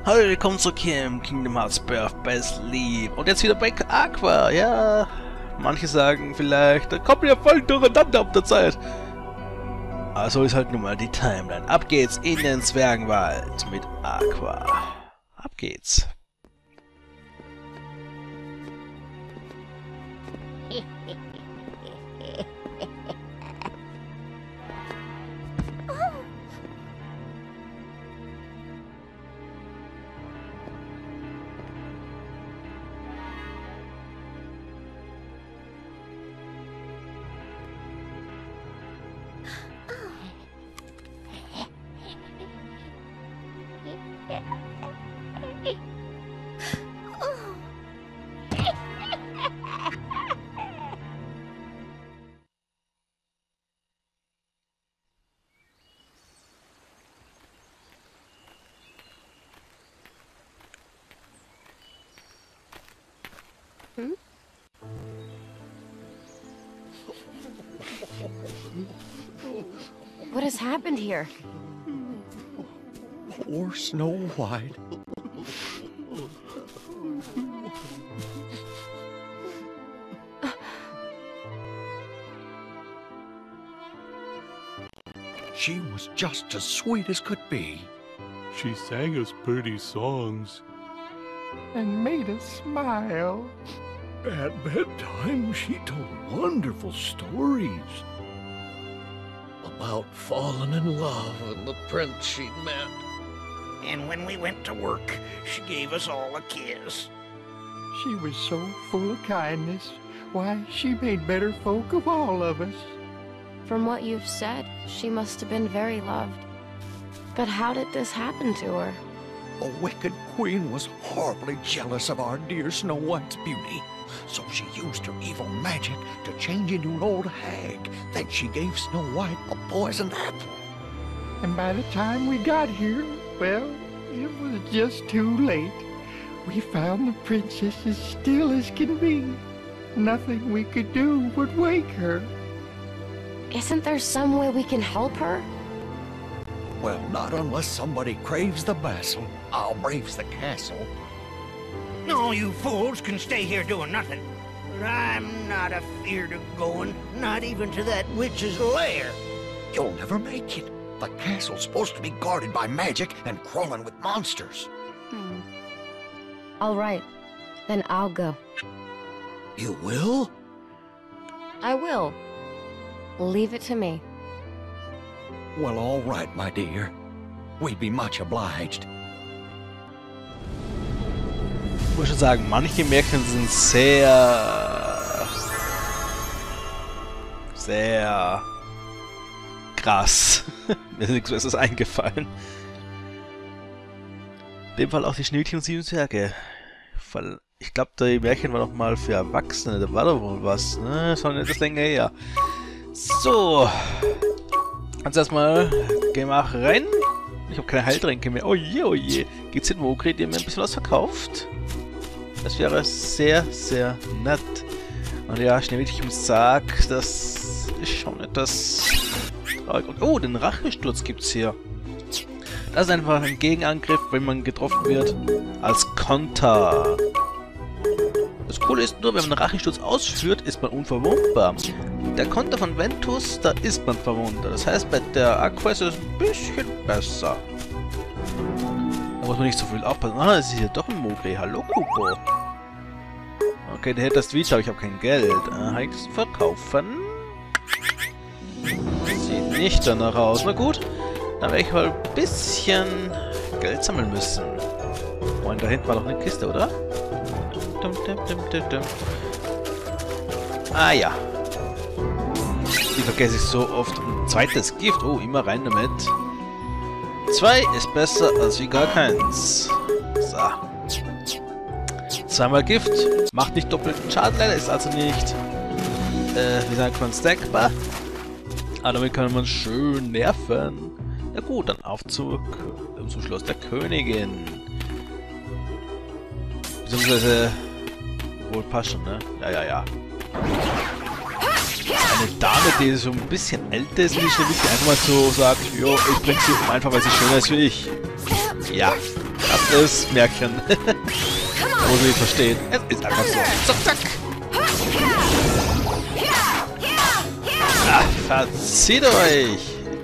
Hallo, willkommen zurück hier im Kingdom Hearts Birth by Sleep. Und jetzt wieder bei Aqua, ja. Manche sagen vielleicht, da kommt ja voll durcheinander auf der Zeit. Aber so ist halt nun mal die Timeline. Ab geht's in den Zwergenwald mit Aqua. Ab geht's. What has happened here? Poor Snow White. She was just as sweet as could be. She sang us pretty songs. And made us smile. At bedtime, she told wonderful stories about falling in love and the prince she'd met. And when we went to work, she gave us all a kiss. She was so full of kindness. Why, she made better folk of all of us. From what you've said, she must have been very loved. But how did this happen to her? A wicked queen was horribly jealous of our dear Snow White's beauty, so she used her evil magic to change into an old hag. Then she gave Snow White a poisoned apple. And by the time we got here, well, it was just too late. We found the princess as still as can be. Nothing we could do would wake her. Isn't there some way we can help her? Well, not unless somebody craves the basil. I'll braves the castle. No, you fools can stay here doing nothing. But I'm not afeard of going, not even to that witch's lair. You'll never make it. The castle's supposed to be guarded by magic and crawling with monsters. All right, then I'll go. You will? I will. Leave it to me. Well, all right, my dear. We'd be much obliged. Ich muss schon sagen, manche Märchen sind sehr krass. Mir ist nichts Besseres eingefallen. In dem Fall auch die Schneewittchen und 7 Zwerge. Ich glaube, die Märchen waren noch mal für Erwachsene. Da war doch wohl was. Ne? Das war nicht das länger her. So. Jetzt erstmal gehen wir auch rein. Ich habe keine Heiltränke mehr. Oh je, oh je. Geht's in Mogri, die mir ein bisschen was verkauft? Das wäre sehr, sehr nett. Und ja, Schneewittchen sagt, das ist schon etwas traurig. Und oh, den Rachesturz gibt's hier. Das ist einfach ein Gegenangriff, wenn man getroffen wird, als Konter. Das Coole ist nur, wenn man einen Rachesturz ausführt, ist man unverwundbar. Der Konter von Ventus, da ist man verwundbar. Das heißt, bei der Aqua ist es ein bisschen besser. Da muss man nicht so viel aufpassen. Ah, es ist hier doch ein Mogri. Hallo, Kupo. Okay, der hätte das Vita, aber ich habe kein Geld. Kann ich das verkaufen? Sieht nicht danach aus. Na gut, dann werde ich mal ein bisschen Geld sammeln müssen. Und da hinten war noch eine Kiste, oder? Ah ja. Die vergesse ich so oft. Ein zweites Gift. Oh, immer rein damit. 2 ist besser als wie gar keins. So. Zweimal Gift. Macht nicht doppelten Schaden, leider ist also nicht, wie sagt man, stackbar. Aber damit kann man schön nerven. Ja gut, dann auf zum Schloss der Königin. Beziehungsweise, wohl passt schon, ne? Ja. Eine Dame, die so ein bisschen älter ist, die einfach mal so sagt, jo, ich bring sie um, einfach weil sie schöner ist wie ich. Ja, Das ist Märchen. Muss ich nicht verstehen. Es ist einfach so. Zack, zack. Ah, verzieht euch!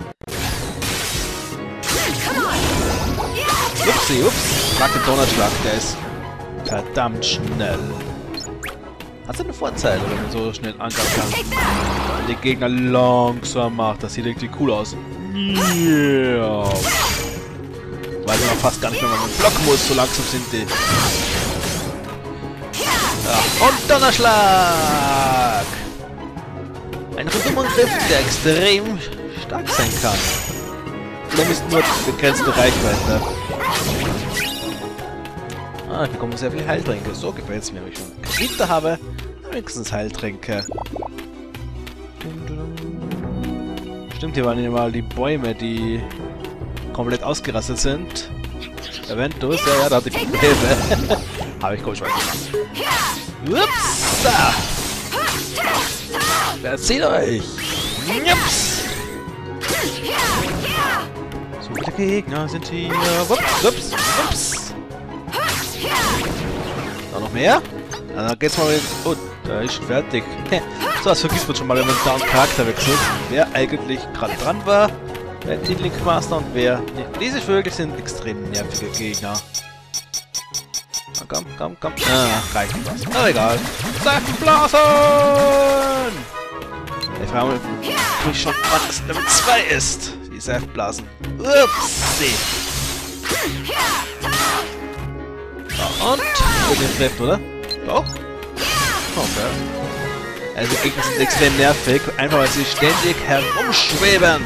Upsi, ups. Mag den Donnerschlag, der ist verdammt schnell. Hat seine Vorteile, wenn man so schnell angreifen kann. Wenn die Gegner langsam macht, das sieht irgendwie cool aus. Yeah. Weiß man fast gar nicht mehr, wann man blocken muss, so langsam sind die. Ja. Und Donnerschlag! Ein Rundumangriff, der extrem stark sein kann. Oder ist nur begrenzte Reichweite. Ah, ich bekomme sehr viel Heiltränke. So gefällt es mir, wenn ich schon Kredite habe. Wenigstens Heiltränke. Stimmt, hier waren ja mal die Bäume, die komplett ausgerastet sind. Aventus, ja, da hatte ich Probleme. Habe ich komisch gemacht. Ups! Da! Erzählt euch! Jups! So viele Gegner sind hier. Wups, wups, wups! Da noch mehr? Ja, dann geht's mal mit. Oh, da ist schon fertig. So, das vergisst man schon mal, wenn man da einen Charakter wechselt. Wer eigentlich gerade dran war, wer Link Master und wer nicht. Diese Vögel sind extrem nervige Gegner. Na, komm, komm, komm. Ah, reicht was. Na egal. Seifenblasen! Ich frage mich schon, wann es Level 2 ist. Die Seifenblasen. Upsi! So, und? Wird den trifft, oder? Doch? Okay. Also die Gegner sind extrem nervig, einfach weil sie ständig herumschweben.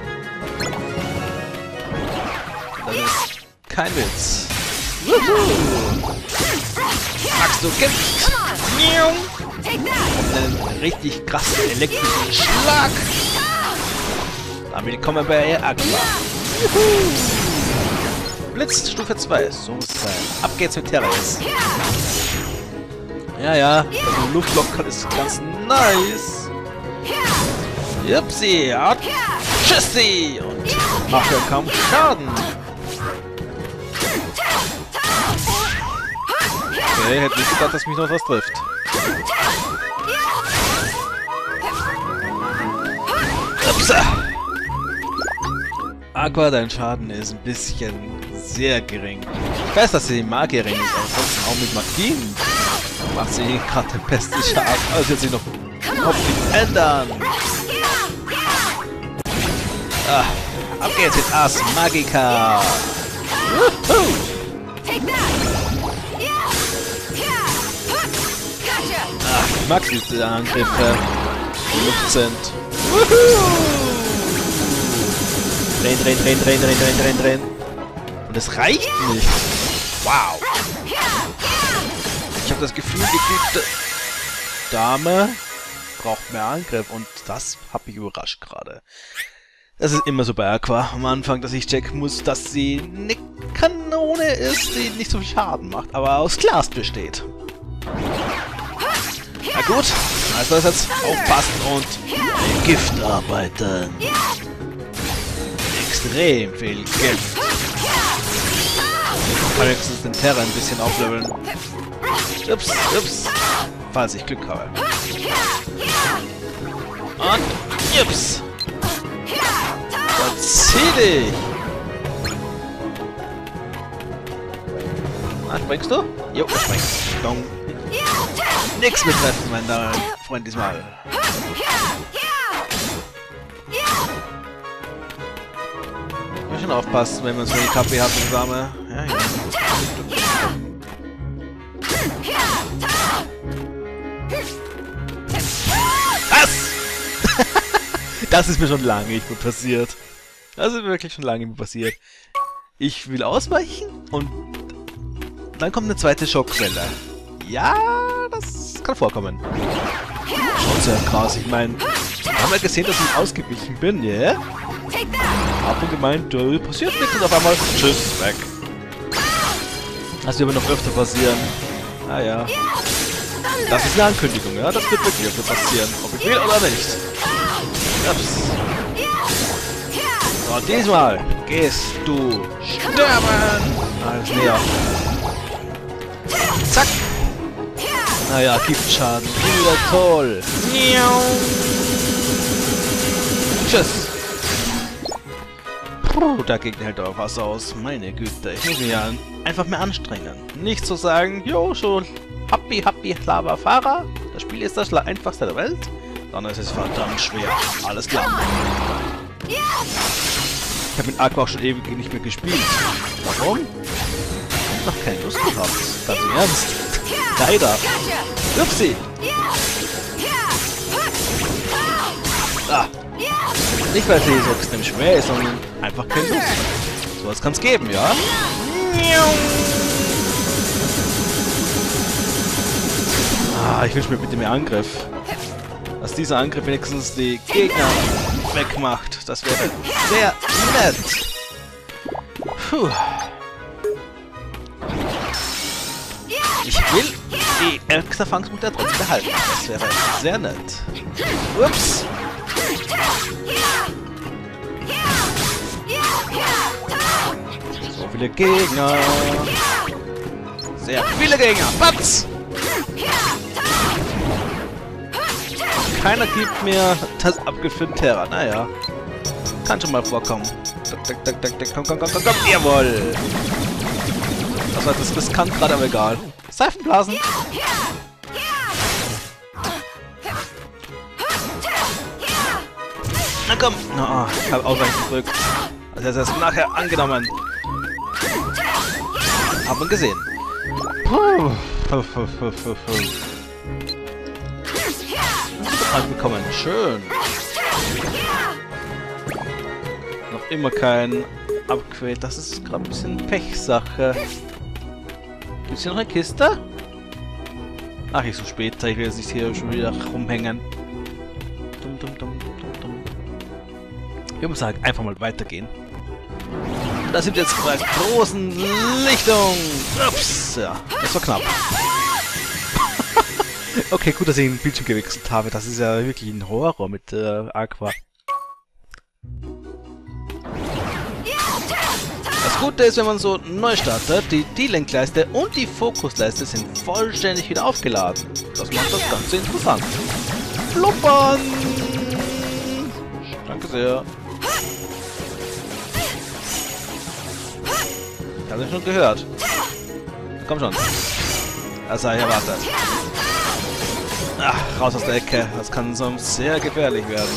Das ist kein Witz. Wuhu! Magst du Gift? Und einen richtig krassen elektrischen Schlag. Damit kommen wir bei Aqua. Blitz Stufe 2. So muss es sein. Ab geht's mit Terrace. Ja, ja. Also Luftlock ist ganz nice. Jupsi. Ja. Tschüssi. Und macht ja kaum Schaden. Okay, hätte nicht gedacht, dass mich noch was trifft. Upsa. Aqua, dein Schaden ist ein bisschen sehr gering. Ich weiß, dass sie Magierin ist, aber trotzdem auch mit Magien macht sie gerade den besten Schaden. Also das wird sich noch überhaupt nicht ändern. Ah, ab geht's mit Ars Magica. Woohoo! Ach, ich mag diese Angriffe, die Luft sind. Woohoo! Drehen, drehen, drehen, drehen, drehen, drehen, drehen, drehen. Und es reicht nicht. Wow. Ich habe das Gefühl, die gute Dame braucht mehr Angriff und das hat mich überrascht gerade. Das ist immer so bei Aqua am Anfang, dass ich checken muss, dass sie eine Kanone ist, die nicht so viel Schaden macht, aber aus Glas besteht. Na gut, also jetzt aufpassen und mit Gift arbeiten. Extrem viel Gift. Ich kann höchstens den Terra ein bisschen aufleveln. Ups, ups. Falls ich Glück habe. Und ups. Verzieh dich! Na, springst du? Jo, du springst. Dong. Nix mit treffen, mein Freund, diesmal. Wir schon aufpassen, wenn man so die KP hat, die Dame. Ja, ja. Was? Das ist mir schon lange nicht mehr passiert. Das ist wirklich schon lange nicht mehr passiert. Ich will ausweichen und dann kommt eine zweite Schockwelle. Ja, das kann vorkommen. Schon sehr krass. Ich meine, wir haben ja gesehen, dass ich ausgewichen bin, ja? Yeah? Hab und gemeint, passiert nichts und auf einmal tschüss, weg. Das wird aber noch öfter passieren. Ah ja. Das ist eine Ankündigung, ja? Das wird wirklich öfter passieren. Ob ich will oder nicht. Ups. So, diesmal gehst du sterben! Alles näher. Zack! Naja, Giftschaden. Wieder toll. Tschüss. Puh, der Gegner hält auch was aus. Meine Güte, ich muss mich ja einfach mehr anstrengen. Nicht zu sagen, jo, schon happy, Lava Fahrer. Das Spiel ist das einfachste der Welt. Dann ist es verdammt schwer. Alles klar. Ich habe mit Aqua auch schon ewig nicht mehr gespielt. Warum? Ich hab noch keine Lust gehabt. Ganz im Ernst. Leider. Upsi. Ah. Nicht, weil sie so extrem schwer ist, sondern einfach keine Lust. So was kann es geben, ja? Ah, ich wünsche mir bitte mehr Angriff. Dass dieser Angriff wenigstens die Gegner wegmacht. Das wäre sehr nett. Puh. Ich will die Erfahrungspunkte trotzdem behalten. Das wäre sehr nett. Ups. So viele Gegner. Sehr viele Gegner. Batz! Keiner gibt mir das abgefilmte Terra. Naja. Kann schon mal vorkommen. Komm. Jawohl. Das war das riskant gerade, aber egal. Seifenblasen. Na komm. Oh, ich habe ausreichend gedrückt. Also er ist erst nachher angenommen. Haben wir gesehen. Angekommen. Schön. Noch immer kein Upgrade. Das ist gerade ein bisschen Pechsache. Gibt's hier noch eine Kiste? Ach, ich so später. Ich will jetzt nicht hier schon wieder rumhängen. Ich muss sagen, einfach mal weitergehen. Da sind wir jetzt bei der großen Lichtung. Ups, ja, das war knapp. Okay, gut, dass ich den Bildschirm gewechselt habe. Das ist ja wirklich ein Horror mit Aqua. Das Gute ist, wenn man so neu startet, die Lenkleiste und die Fokusleiste sind vollständig wieder aufgeladen. Das macht das Ganze interessant. Fluppern! Danke sehr. Ich habe schon gehört. Komm schon. Das habe ich erwartet. Ach, raus aus der Ecke. Das kann so sehr gefährlich werden.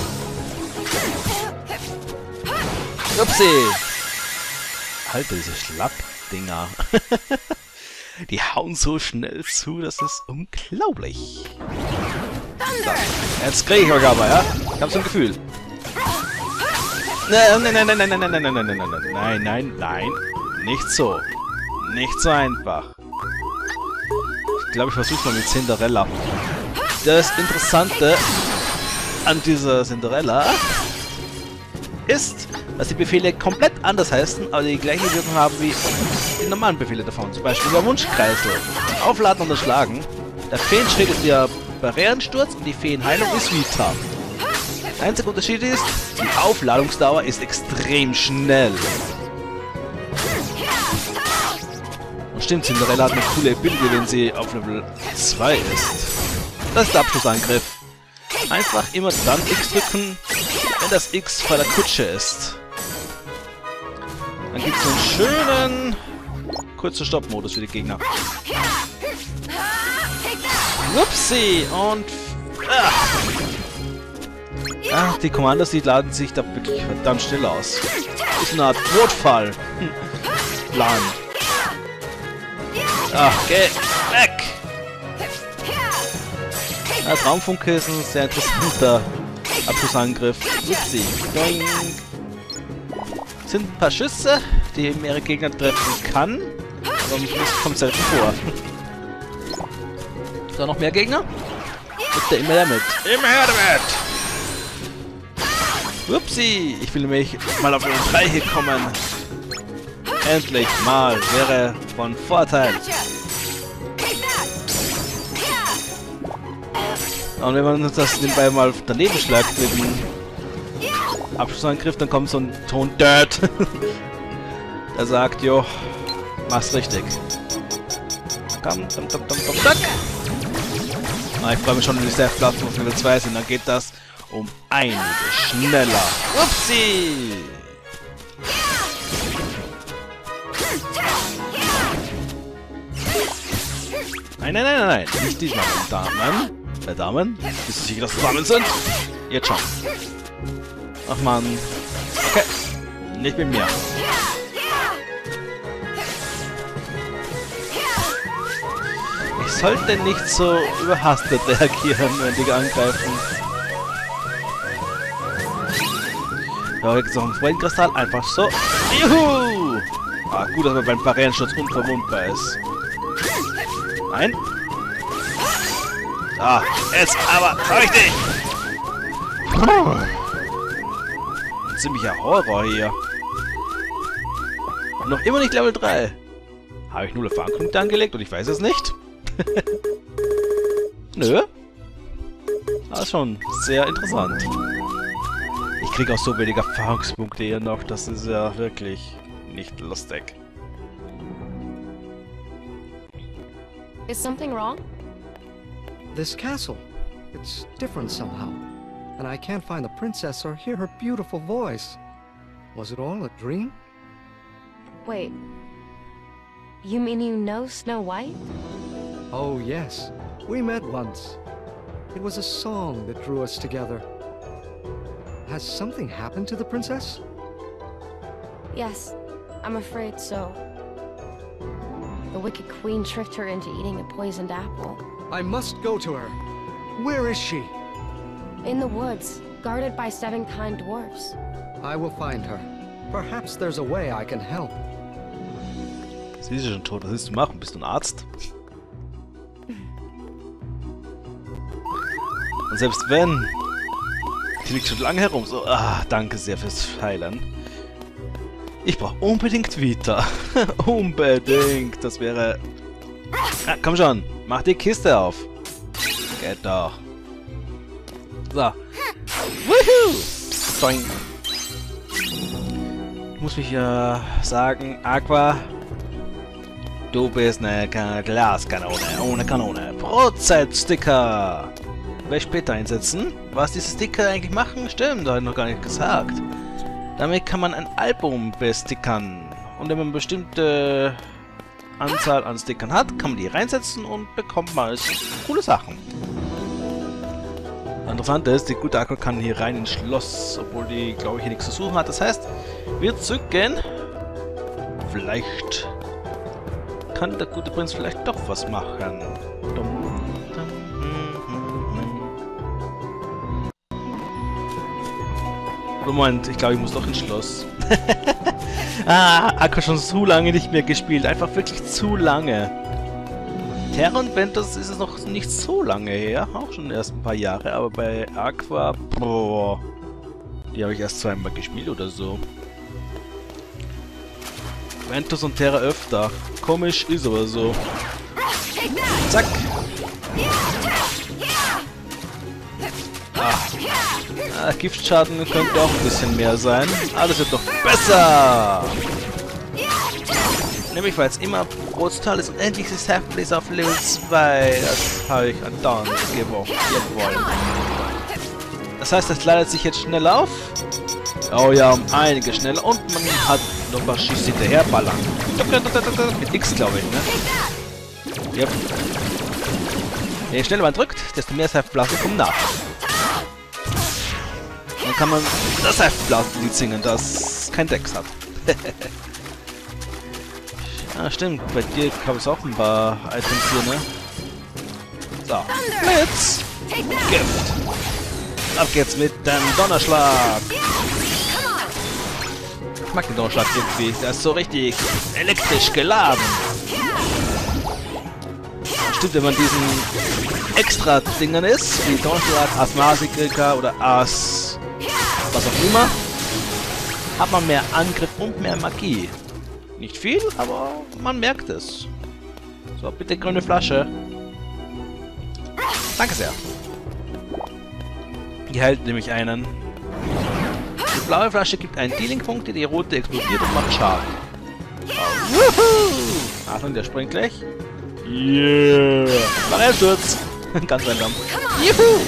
Upsi! Alter, diese Schlappdinger. Die hauen so schnell zu, das ist unglaublich. So, jetzt kriege ich euch aber, ja? Ich hab so ein Gefühl. Nein. Nicht so. Nicht so einfach. Ich glaube, ich versuche mal mit Cinderella. Das Interessante an dieser Cinderella ist, dass die Befehle komplett anders heißen, aber die gleiche Wirkung haben wie die normalen Befehle davon. Zum Beispiel der Wunschkreisel. Aufladen und erschlagen. Der Feenschritt ist der Barrierensturz und die Feenheilung ist Vita. Der einzige Unterschied ist, die Aufladungsdauer ist extrem schnell. Und stimmt, Cinderella hat eine coole Ability, wenn sie auf Level 2 ist. Das ist der Abschlussangriff. Einfach immer dann X drücken, wenn das X vor der Kutsche ist. Dann gibt es einen schönen kurzen Stoppmodus für die Gegner. Upsi! Und... Ach, die Kommandos, die laden sich da wirklich verdammt schnell aus. Ist eine Art Notfall. Plan. Ach, geh weg! Ja, Traumfunke ist ein sehr interessanter Abschlussangriff. Upsi. Doing. Sind ein paar Schüsse, die mehrere Gegner treffen kann. Aber das kommt selten vor. Da noch mehr Gegner? Bitte immer damit. Immer her damit! Upsi! Ich will nämlich mal auf Level 3 hier kommen. Endlich mal. Wäre von Vorteil. Und wenn man das nebenbei mal daneben schlägt mit dem Abschlussangriff, dann kommt so ein Ton Dirt. Der sagt, jo, Mach's richtig. Komm, zack. Ah, ich freue mich schon, wenn die Safe-Platten auf Level 2 sind. Dann geht das um einiges schneller. Upsi! Nein. Nicht diesmal, Damen. Damen? Bist du sicher, dass es Damen sind? Jetzt schon. Ach man. Okay. Nicht mit mir. Ich sollte nicht so überhastet reagieren, wenn die angreifen. Ja, jetzt noch ein Freundkristall. Einfach so. Juhu! Ah, gut, dass man beim Barrierenschutz unverwundbar ist. Nein. Ah, jetzt aber richtig. Ein ziemlicher Horror hier. Noch immer nicht Level 3. Habe ich 0 Erfahrungspunkte angelegt und ich weiß es nicht? Nö. Das ist schon sehr interessant. Ich kriege auch so wenig Erfahrungspunkte hier noch. Das ist ja wirklich nicht lustig. Is something wrong? This castle. It's different somehow. And I can't find the princess or hear her beautiful voice. Was it all a dream? Wait. You mean you know Snow White? Oh, yes. We met once. It was a song that drew us together. Has something happened to the princess? Yes, I'm afraid so. The Wicked Queen tricked her into eating a poisoned apple. I must go to her. Where is she? In the woods, guarded by 7 kind dwarfs. I will find her. Perhaps there's a way I can help. Sie ist schon tot. Was willst du machen? Bist du ein Arzt? Und selbst wenn... Die liegt schon lange herum. So, danke sehr fürs Heilen. Ich brauche unbedingt Vita. Unbedingt. Das wäre... Ah, komm schon. Mach die Kiste auf. Geht doch. So. Woohoo! Doing. Ich muss mich ja sagen, Aqua... Du bist eine Glaskanone ohne Kanone. Prozentsticker. Werde ich später einsetzen. Was diese Sticker eigentlich machen? Stimmt, da habe ich noch gar nicht gesagt. Damit kann man ein Album bestickern. Und wenn man eine bestimmte Anzahl an Stickern hat, kann man die reinsetzen und bekommt mal coole Sachen. Interessant ist, die gute Aqua kann hier rein ins Schloss, obwohl die, glaube ich, hier nichts zu suchen hat. Das heißt, wir zücken. Vielleicht kann der gute Prinz vielleicht doch was machen. Moment, ich glaube, ich muss doch ins Schloss. Aqua schon zu lange nicht mehr gespielt. Einfach wirklich zu lange. Terra und Ventus ist es noch nicht so lange her. Auch schon erst ein paar Jahre. Aber bei Aqua, boah, die habe ich erst 2-mal gespielt oder so. Ventus und Terra öfter. Komisch ist aber so. Zack. Giftschaden könnte auch ein bisschen mehr sein. Alles wird doch besser! Nämlich weil es immer Brotstall ist und endlich ist Half-Blaze auf Level 2. Das habe ich andauernd gewollt. Das heißt, das leitet sich jetzt schnell auf. Oh ja, um einige schneller. Und man hat noch was Schieß hinterherballern. Mit X, glaube ich, ne? Yep. Je schneller man drückt, desto mehr Half-Blasen kommen nach. Dann kann man das Half-Blasen-Lied singen, das kein Dex hat. Ja, stimmt. Bei dir habe ich auch ein paar Items hier, ne? So. Blitz! Gift! Ab geht's mit dem Donnerschlag! Ich mag den Donnerschlag irgendwie. Der ist so richtig elektrisch geladen. Stimmt, wenn man diesen extra Dingern ist, wie Donnerschlag, Asmasikrika oder As... was auch immer, hat man mehr Angriff und mehr Magie. Nicht viel, aber man merkt es. So, bitte grüne Flasche. Danke sehr. Die hält nämlich einen. Die blaue Flasche gibt einen Dealing-Punkt, die rote explodiert und macht Schaden. Wuhu! Achtung, der springt gleich. Yeah! Mach einen Sturz! Ganz random. Juhu!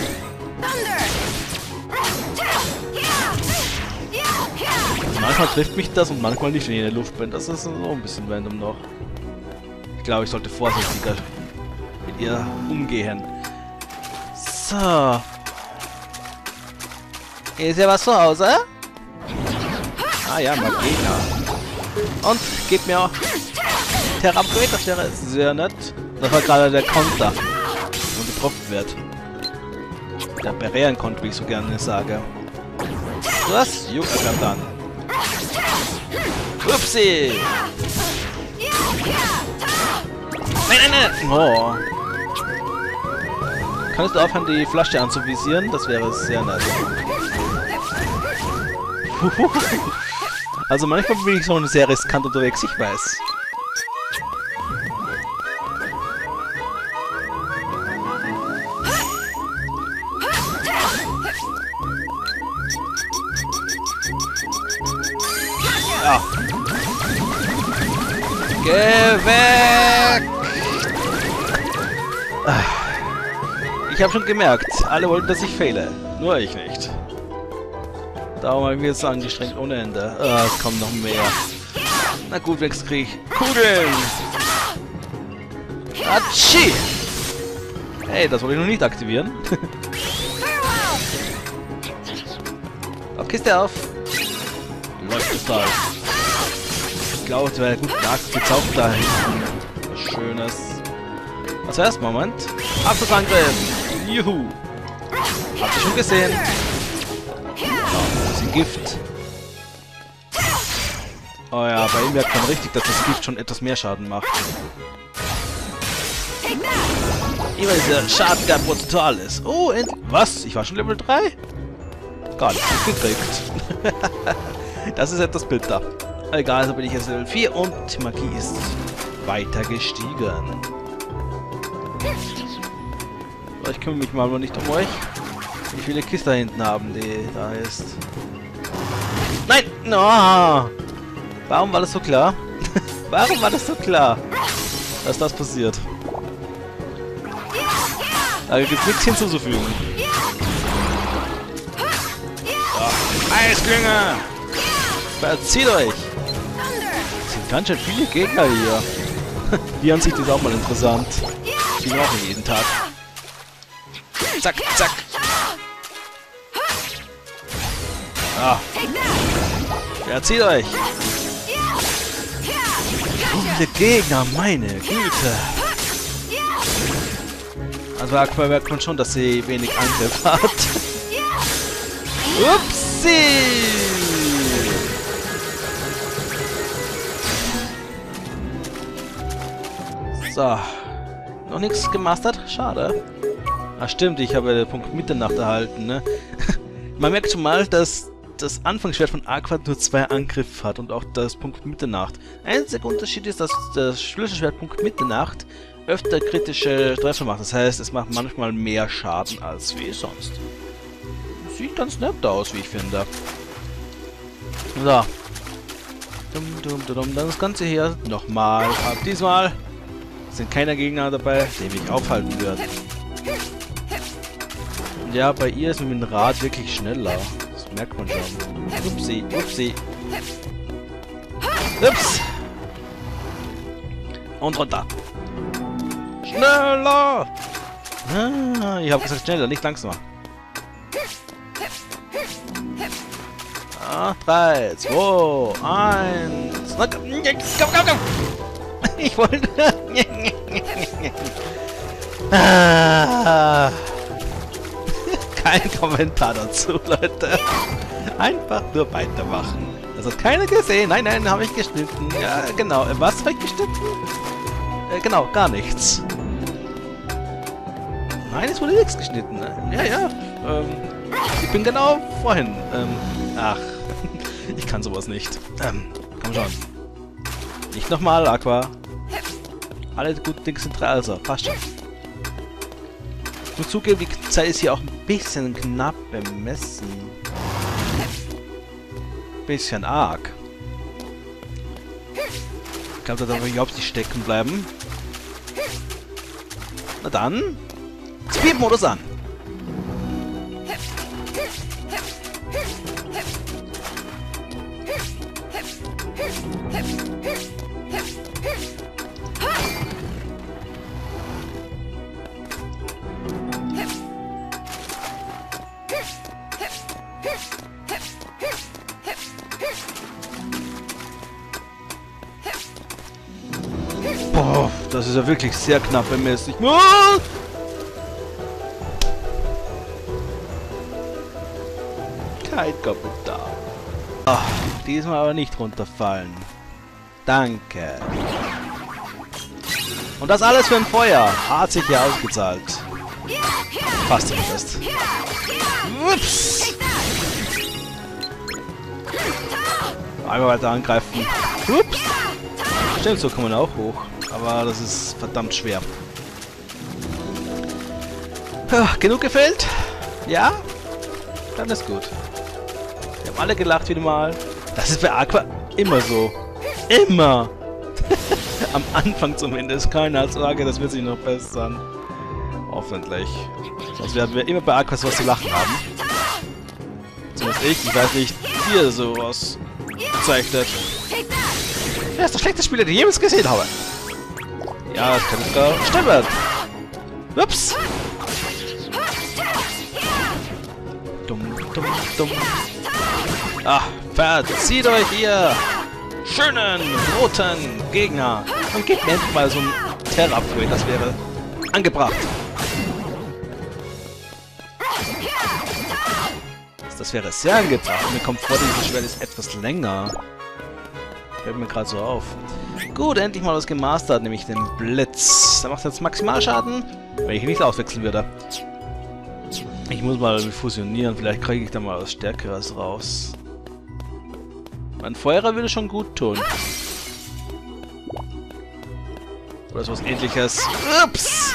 Manchmal trifft mich das und manchmal nicht, wenn ich in der Luft bin. Das ist so ein bisschen random noch. Ich glaube, ich sollte vorsichtiger mit ihr umgehen. So. Ist ja was zu Hause? Ah ja, mal Gegner. Und gebt mir auch Therapeut, das wäre sehr nett. Das war gerade der Konter, wo getroffen wird. Der Barrieren-Konter, wie ich so gerne sage. Was? Juckt dann. Upsi! Nein! Oh. Kannst du aufhören, die Flasche anzuvisieren? Das wäre sehr nett. Also manchmal bin ich so sehr riskant unterwegs, ich weiß. Ja. Geh weg! Ich habe schon gemerkt, alle wollten, dass ich fehle. Nur ich nicht. Darum habe ich mich jetzt angestrengt ohne Ende. Ah, es kommen noch mehr. Na gut, wächst krieg ich Kugeln! Atschi! Hey, das wollte ich noch nicht aktivieren. Oh, Kiste auf! Läuft es da. Ich glaube, es wäre gut gezaugt da hinten. Was Schönes. Was erst? Moment. Abschlussangriff! Juhu! Habt ihr schon gesehen? Oh, Gift. Oh ja, bei ihm merkt man richtig, dass das Gift schon etwas mehr Schaden macht. Immer dieser Schaden gar prozentual ist. Oh, endlich. Was? Ich war schon Level 3? Gar nicht gekriegt. Das ist etwas bitter. Egal, so bin ich jetzt Level 4 und die Magie ist weiter gestiegen. So, ich kümmere mich mal nur nicht um euch. Wie viele Kisten da hinten haben, die da ist. Nein! No! Warum war das so klar? Warum war das so klar, dass das passiert? Da gibt es nichts hinzuzufügen. So. Eisklinge! Verzieht euch! Es sind ganz schön viele Gegner hier. Die Ansicht ist auch mal interessant. Die brauchen wir jeden Tag. Zack, zack! Ah. Verzieht euch! So viele Gegner, meine Güte! Also Aqua merkt man schon, dass sie wenig Angriff hat. Upsi! So. Noch nichts gemastert? Schade. Ach stimmt, ich habe den Punkt Mitternacht erhalten, ne? Man merkt schon mal, dass das Anfangsschwert von Aqua nur 2 Angriffe hat und auch das Punkt Mitternacht. Einziger Unterschied ist, dass das Schlüsselschwert Punkt Mitternacht öfter kritische Treffer macht. Das heißt, es macht manchmal mehr Schaden als wie sonst. Sieht ganz nett aus, wie ich finde. So. Dann das Ganze hier nochmal. Aber diesmal sind keine Gegner dabei, die mich aufhalten würden. Ja, bei ihr ist mit dem Rad wirklich schneller. Das merkt man schon. Upsi, upsi. Ups. Und runter. Schneller! Ah, ich habe gesagt schneller, nicht langsamer. Ah, 3, 2, 1. Komm! Ich wollte... Kein Kommentar dazu, Leute. Einfach nur weitermachen. Das hat keiner gesehen. Nein, habe ich geschnitten. Ja, genau. Was habe ich geschnitten? Genau, gar nichts. Nein, es wurde nichts geschnitten. Ja. Ich bin genau vorhin. Ach. Ich kann sowas nicht. Komm schon. Nicht nochmal, Aqua. Alle guten Dinge sind 3, also. Passt schon. Ich muss zugeben, die Zeit ist hier auch ein bisschen knapp bemessen. Bisschen arg. Ich glaube, da darf ich überhaupt nicht stecken bleiben. Na dann. Speed-Modus an. Boah, das ist ja wirklich sehr knapp, wenn mir es nicht... Ah! Kein Kommentar. Ach, diesmal aber nicht runterfallen. Danke. Und das alles für ein Feuer. Hat sich ja ausgezahlt. Fast zumindest. Ups. Einmal weiter angreifen. Ups. Stimmt, so kann man auch hoch. Aber das ist verdammt schwer. Genug gefällt? Ja? Dann ist gut. Wir haben alle gelacht wieder mal. Das ist bei Aqua immer so. Immer! Am Anfang zumindest. Keine Sorge, das wird sich noch bessern. Hoffentlich. Sonst werden wir immer bei Aquas was zu lachen haben. Zumindest ich. Ich weiß nicht, wie ihr sowas bezeichnet. Er ist der schlechteste Spieler, den ich jemals gesehen habe. Ja, das kann sogar stimmen. Ups! Dumm, dumm, dumm. Ach, verzieht euch ihr schönen roten Gegner und gebt mir endlich mal so ein Terra-Upgrade, das wäre angebracht. Das wäre sehr angebracht. Mir kommt vor, dieses Schwert ist etwas länger. Fällt mir gerade so auf. Gut, endlich mal was gemastert, nämlich den Blitz. Der macht jetzt Maximalschaden, wenn ich ihn nicht auswechseln würde. Ich muss mal fusionieren, vielleicht kriege ich da mal was Stärkeres raus. Mein Feuerer würde schon gut tun. Oder sowas Ähnliches. Ups!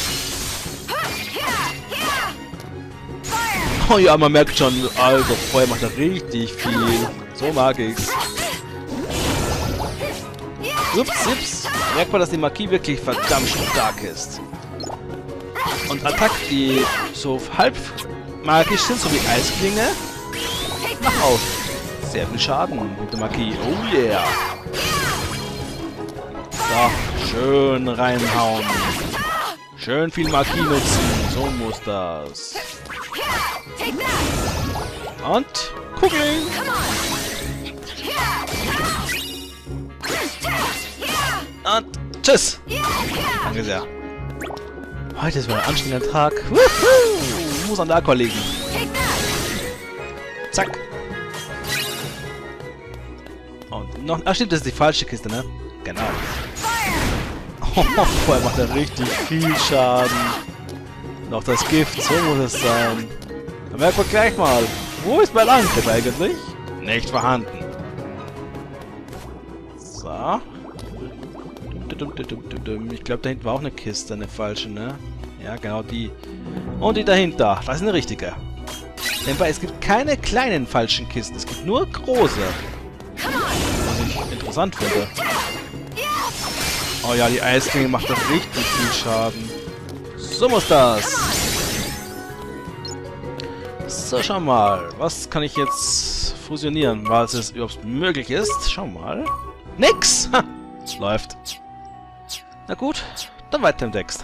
Oh ja, man merkt schon, Alter, Feuer macht da richtig viel. So mag ich's. Ups, ups. Merkt man, dass die Magie wirklich verdammt stark ist. Und Attacken, die so halb magisch sind, so wie Eisklinge, machen auch sehr viel Schaden mit der Magie. Oh yeah. So, schön reinhauen. Schön viel Magie nutzen. So muss das. Und Kugeln. Und tschüss. Danke sehr. Heute ist mal ein anstrengender Tag. Wuhu! Muss an der Aqua liegen. Zack. Und noch... Ach stimmt, das ist die falsche Kiste, ne? Genau. Oh, vorher macht er richtig viel Schaden. Noch das Gift, so muss es sein. Dann merken wir gleich mal. Wo ist mein Angriff eigentlich? Nicht vorhanden. So. Ich glaube, da hinten war auch eine Kiste, eine falsche, ne? Ja, genau die. Und die dahinter. Das ist eine richtige. Nebenbei, es gibt keine kleinen falschen Kisten. Es gibt nur große. Was ich interessant finde. Oh ja, die Eisklinge macht doch richtig viel Schaden. So muss das. So, schau mal. Was kann ich jetzt fusionieren, was es überhaupt möglich ist? Schau mal. Nix! Ha, läuft. Na gut, dann weiter im Text.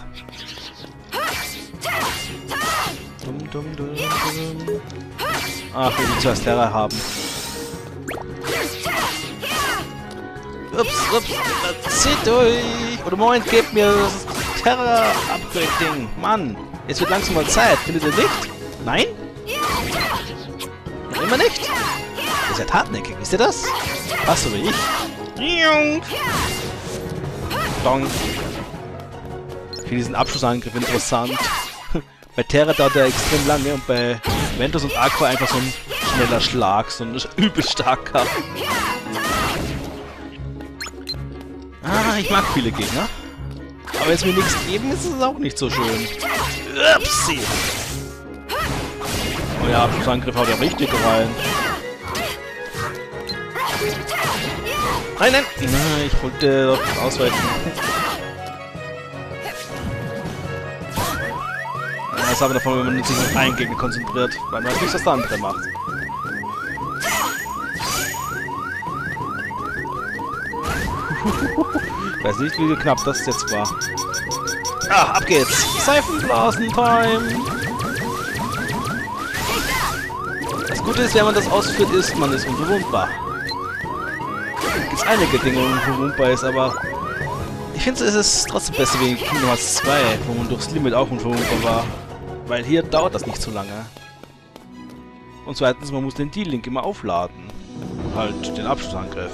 Ach, ich will zuerst Terra haben. Ups, ups, zieht durch! Oder Moment, gebt mir das Terra-Upgrade-Ding. Mann, es wird langsam mal Zeit. Findet ihr nicht? Nein? Noch immer nicht? Ihr seid hartnäckig, wisst ihr das? Fast so wie ich. Dong. Ich finde diesen Abschlussangriff interessant. Bei Terra dauert er extrem lange und bei Ventus und Aqua einfach so ein schneller Schlag, so ein übel starker. Ah, ich mag viele Gegner. Aber wenn es mir nichts geben, ist es auch nicht so schön. Upsi! Oh ja, Abschlussangriff haut ja richtig rein. Nein, nein! Nein, ich wollte ausweichen. Das haben wir davon, wenn man sich auf einen Gegner konzentriert, weil man nicht was der andere macht. Ich weiß nicht, wie knapp das jetzt war. Ah, ab geht's! Seifenblasen-Time! Das Gute ist, wenn man das ausführt, ist, man ist unverwundbar. Es gibt einige Dinge, wo man unverwundbar ist, aber ich finde, es ist trotzdem besser wie Kingdom Hearts 2, wo man durchs Limit auch unverwundbar war. Weil hier dauert das nicht so lange. Und zweitens, man muss den D-Link immer aufladen. Halt den Abschlussangriff.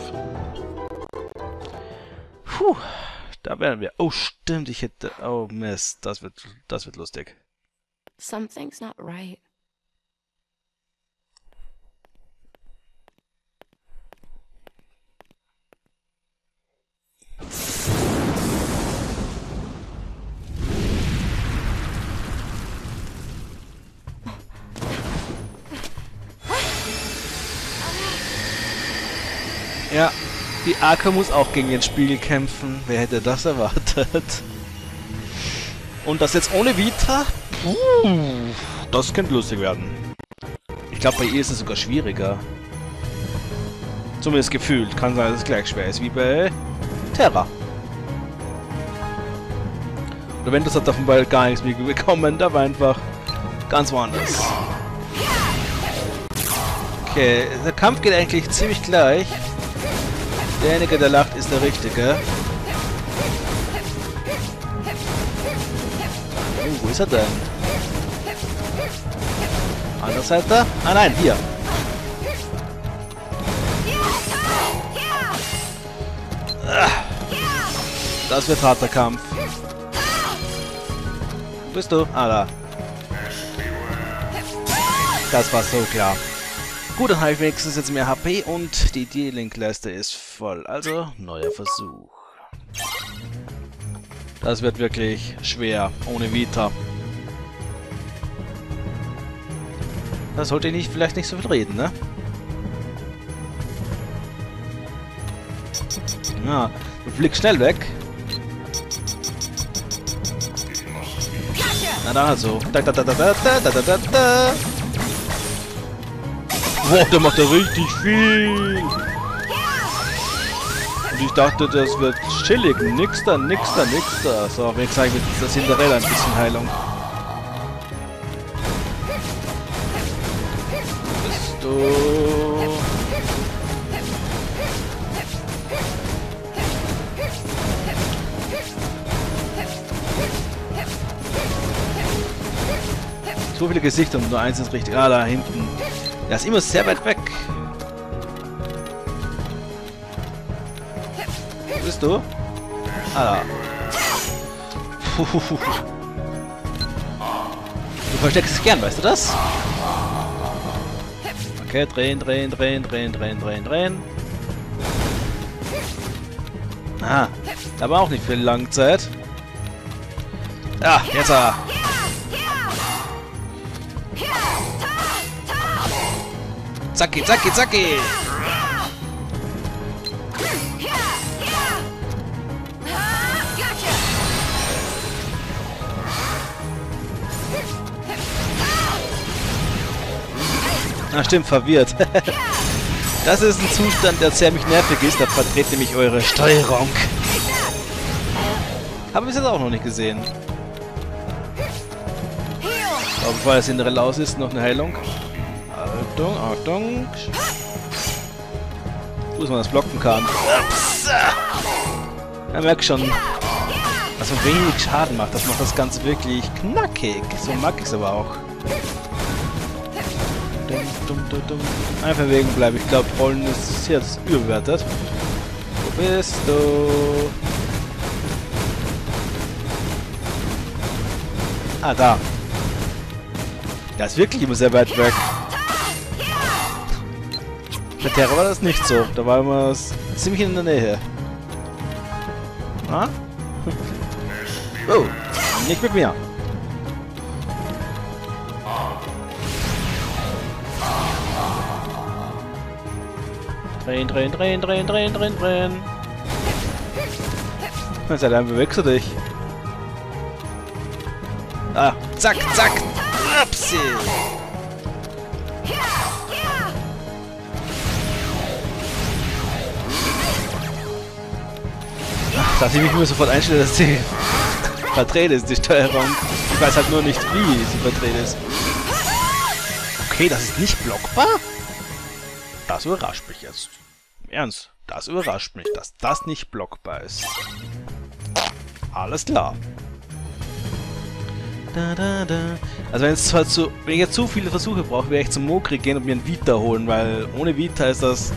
Puh, da wären wir. Oh, stimmt, ich hätte... Oh, Mist, das wird lustig. Something's not right. Ja, die Arke muss auch gegen den Spiegel kämpfen. Wer hätte das erwartet? Und das jetzt ohne Vita? Das könnte lustig werden. Ich glaube, bei ihr ist es sogar schwieriger. Zumindest gefühlt. Kann sein, dass es gleich schwer ist wie bei Terra. Oder wenn das hat davon bald gar nichts mehr bekommen, da war einfach ganz woanders. Okay, der Kampf geht eigentlich ziemlich gleich. Derjenige, der lacht, ist der Richtige. Oh, wo ist er denn? Andere Seite? Ah nein, hier. Das wird harter Kampf. Wo bist du? Ah, da. Das war so klar. Gut, dann habe ich wenigstens jetzt mehr HP und die D-Link-Leiste ist voll. Also, neuer Versuch. Das wird wirklich schwer, ohne Vita. Da sollte ich vielleicht nicht so viel reden, ne? Ja, du fliegst schnell weg. Na dann halt so. Da, da, da, da, da, da, da, da, da. Wow, der macht ja richtig viel. Und ich dachte, das wird chillig. Nix da, nix da, nix da. So, jetzt zeige ich mit der Cinderella ein bisschen Heilung. Bist du... So viele Gesichter und nur eins ist richtig. Ah, da hinten. Er ist immer sehr weit weg. Wo bist du? Ah, da. Du versteckst dich gern, weißt du das? Okay, drehen, drehen, drehen, drehen, drehen, drehen, drehen. Ah, da war auch nicht viel Langzeit. Ja, jetzt er. Zacki, zacki, zacki! Ah, stimmt, verwirrt. Das ist ein Zustand, der ziemlich nervig ist. Da verdreht nämlich eure Steuerung. Habe ich bis jetzt auch noch nicht gesehen. Aber bevor das Cinderella aus ist, noch eine Heilung. Achtung, Achtung. Wo man das blocken kann. Ups. Man merkt schon, dass man wenig Schaden macht. Das macht das Ganze wirklich knackig. So mag ich es aber auch. Einfach wegen bleiben. Ich glaube, Rollen ist jetzt überbewertet. Wo bist du? Ah, da. Der ist wirklich immer sehr weit weg. Bei Terra war das nicht so. Da war immer ziemlich in der Nähe. Ah? Oh, nicht mit mir. Drehen, drehen, drehen, drehen, drehen, drehen, drehen. Sei dann bewegst du dich. Ah, zack, zack. Upsi. Dass ich mich nur sofort einstelle, dass sie verdreht ist, die Steuerung. Ich weiß halt nur nicht, wie sie verdreht ist. Okay, das ist nicht blockbar? Das überrascht mich jetzt. Im Ernst, das überrascht mich, dass das nicht blockbar ist. Alles klar. Da, da, da. Also wenn ich jetzt zu viele Versuche brauche, werde ich zum Mokri gehen und mir einen Vita holen, weil ohne Vita ist das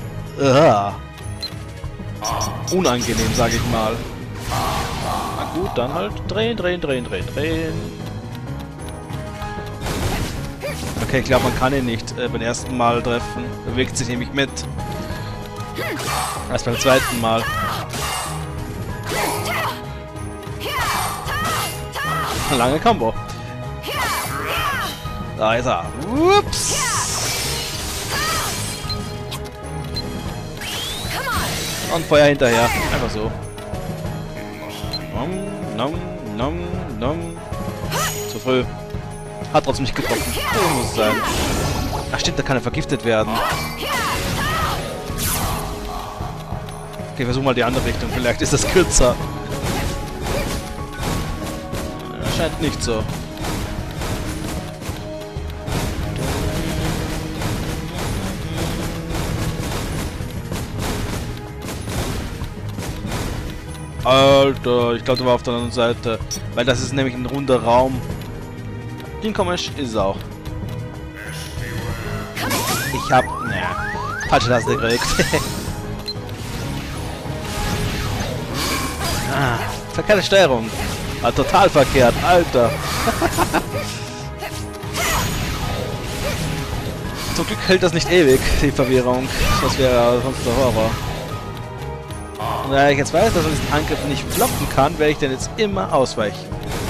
unangenehm, sage ich mal. Na gut, dann halt drehen, drehen, drehen, drehen, drehen. Okay, ich glaube, man kann ihn nicht beim ersten Mal treffen. Bewegt sich nämlich mit. Erst beim zweiten Mal. Eine lange Combo. Da ist er. Ups. Und Feuer hinterher. Einfach so. Nom, nom, nom, nom. Zu früh. Hat trotzdem nicht getroffen. So muss es sein. Ach stimmt, da kann er vergiftet werden. Okay, versuch mal die andere Richtung. Vielleicht ist das kürzer. Scheint nicht so. Alter, ich glaube, der war auf der anderen Seite. Weil das ist nämlich ein runder Raum. Den komisch ist es auch. Ich hab... Naja, falsche Taste gekriegt. Ah, verkehrte Steuerung. Ah, total verkehrt, Alter. Zum Glück hält das nicht ewig, die Verwirrung. Das wäre sonst der Horror. Und da ich jetzt weiß, dass man diesen Angriff nicht blocken kann, werde ich den jetzt immer ausweichen.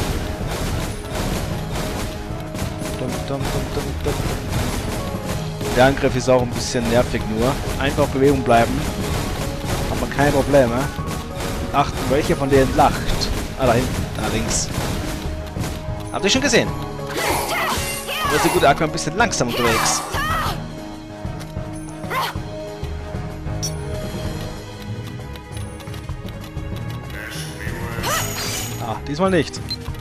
Der Angriff ist auch ein bisschen nervig nur. Einfach Bewegung bleiben. Hat man keine Probleme. Und achten, welche von denen lacht. Ah, da hinten. Da links. Habt ihr schon gesehen? Da ist der gute Aqua ein bisschen langsam unterwegs. Ah, diesmal nicht.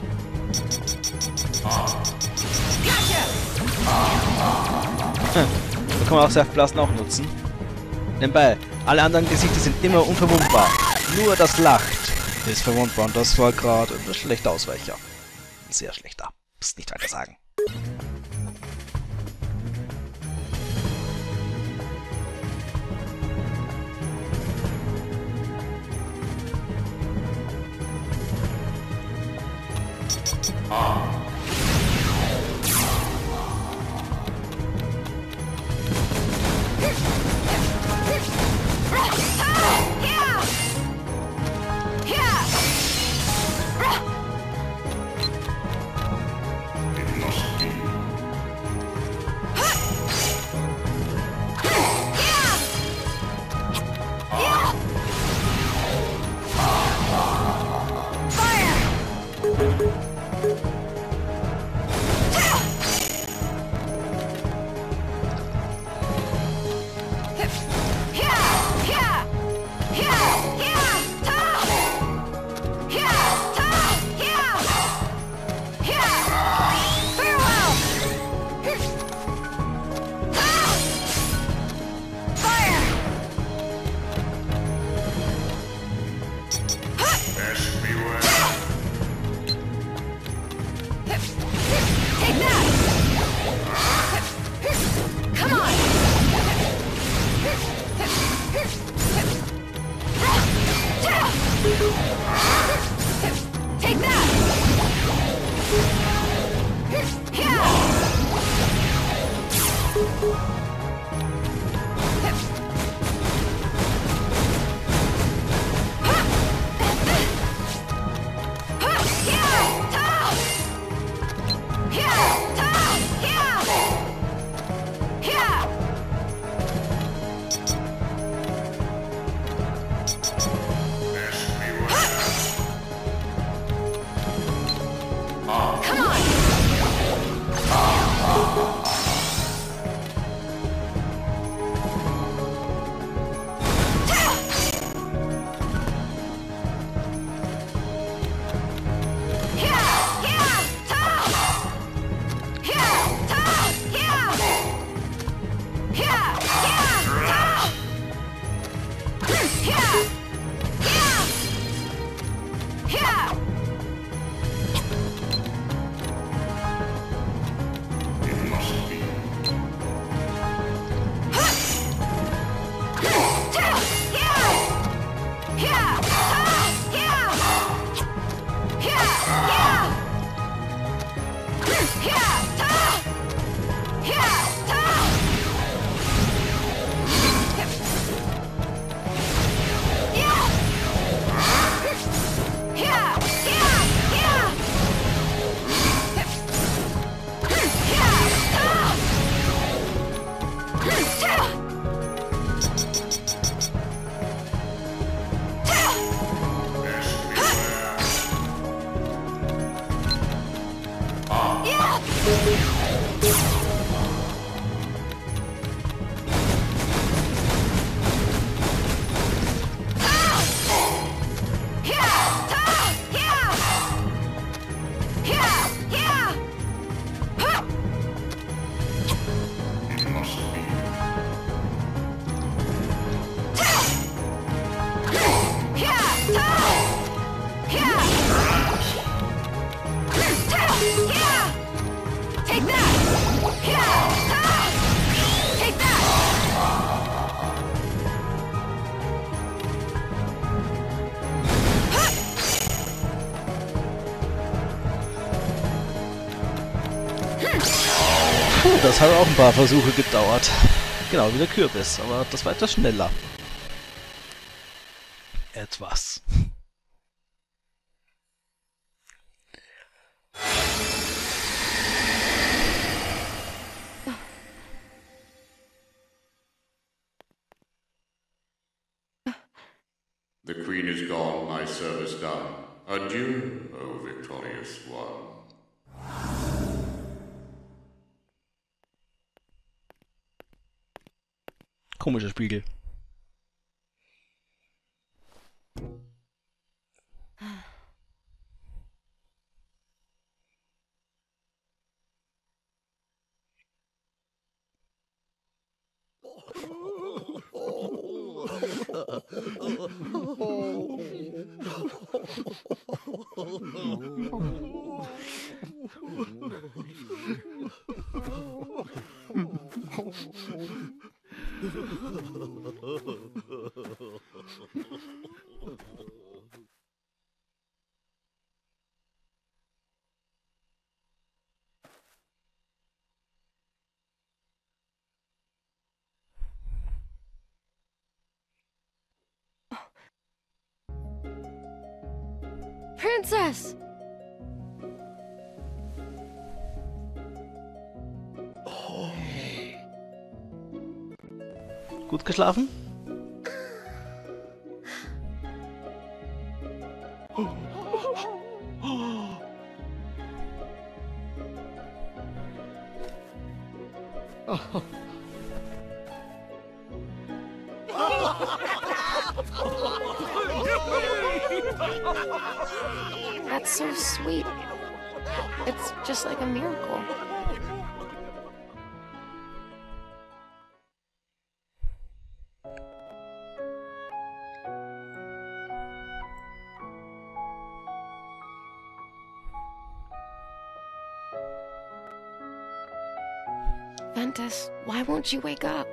Da kann man auch Saftblasen auch nutzen. Nebenbei, alle anderen Gesichter sind immer unverwundbar. Nur das Lacht ist verwundbar und das war gerade ein schlechter Ausweicher. Ein sehr schlechter. Muss nicht weiter sagen. Das hat auch ein paar Versuche gedauert. Genau, wie der Kürbis, aber das war etwas schneller. Etwas. The Queen is gone, my service done. Adieu, O victorious one. Komischer Spiegel. Princess! Gut geschlafen? Oh. That's so sweet. It's just like a miracle. Ventus, why won't you wake up?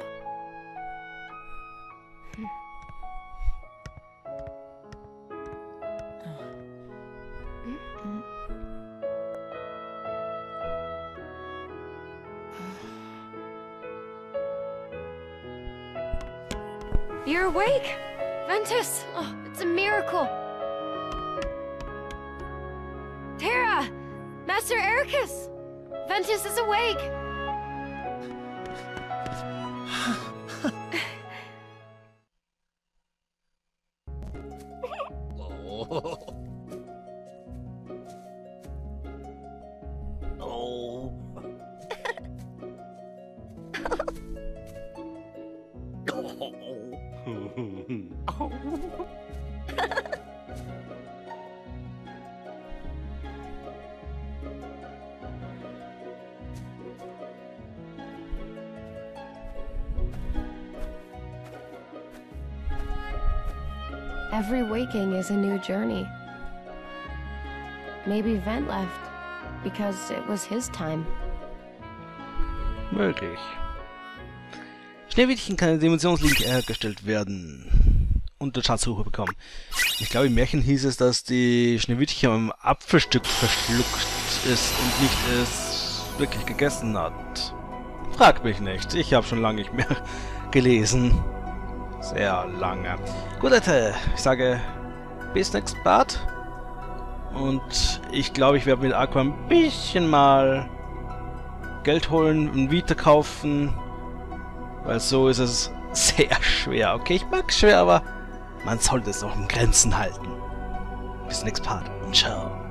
You're awake! Ventus! Oh, it's a miracle! Terra! Master Ericus! Ventus is awake! Every waking is a new journey. Maybe Vent left because it was his time. Möglich. Schneewittchen kann ein Dimensionslink hergestellt werden und der Schatzsuche bekommen. Ich glaube, im Märchen hieß es, dass die Schneewittchen am Apfelstück verschluckt ist und nicht es wirklich gegessen hat. Frag mich nicht, ich habe schon lange nicht mehr gelesen. Sehr lange. Gut, Leute, ich sage bis nächsten Part. Und ich glaube, ich werde mit Aqua ein bisschen mal Geld holen und Vita kaufen. Weil so ist es sehr schwer. Okay, ich mag es schwer, aber man sollte es auch in Grenzen halten. Bis nächsten Part und ciao.